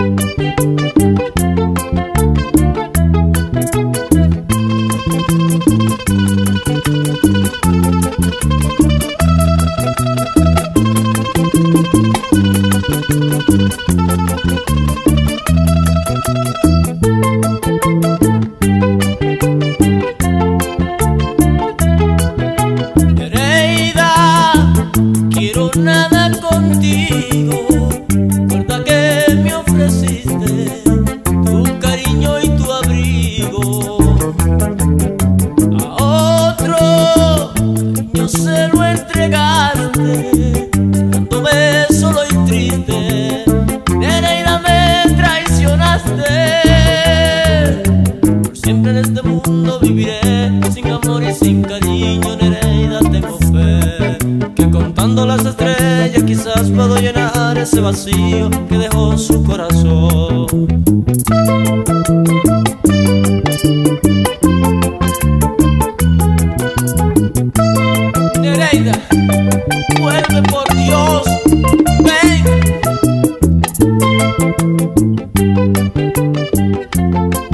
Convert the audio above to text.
Nada contigo, recuerda que me ofreciste tu cariño y tu abrigo. A otro cariño se lo entregaste, dejándome solo y triste. Nereida, me traicionaste. Por siempre en este mundo viviré sin amor y sin cariño. Nereida, tengo fe que contando las estrellas quizás puedo llenar ese vacío que dejó su corazón. Nereida, vuelve por Dios, ven.